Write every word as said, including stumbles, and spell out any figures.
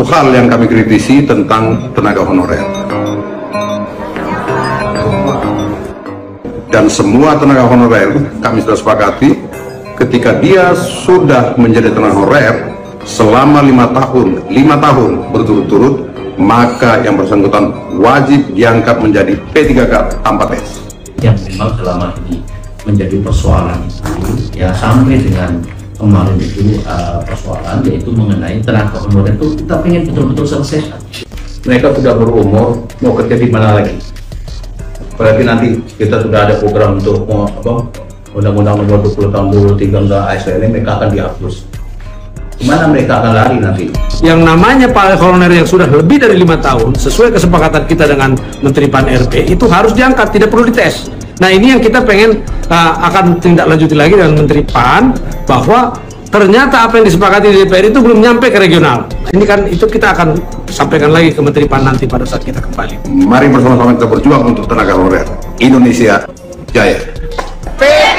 satu hal yang kami kritisi tentang tenaga honorer. Dan semua tenaga honorer kami sudah sepakati ketika dia sudah menjadi tenaga honorer selama lima tahun, lima tahun berturut-turut, maka yang bersangkutan wajib diangkat menjadi P tiga K tanpa tes. Yang memang selama ini menjadi persoalan itu ya sampai dengan kemarin itu uh, persoalan yaitu mengenai tenaga honorer itu kita pengen betul-betul selesaikan. Mereka sudah berumur, mau kerja di mana lagi? Berarti nanti kita sudah ada program untuk mau apa? Undang-Undang Nomor dua puluh Tahun dua ribu tiga tentang A S N mereka akan dihapus. Kemana mereka akan lari nanti? Yang namanya Pak Honorer yang sudah lebih dari lima tahun sesuai kesepakatan kita dengan Menteri Pan R B itu harus diangkat, tidak perlu dites. Nah ini yang kita pengen uh, akan tindak lanjuti lagi dengan Menteri Pan, bahwa ternyata apa yang disepakati di D P R itu belum nyampe ke regional. Ini kan itu kita akan sampaikan lagi ke Menteri Pan nanti pada saat kita kembali. Mari bersama-sama kita berjuang untuk tenaga honorer. Indonesia Jaya.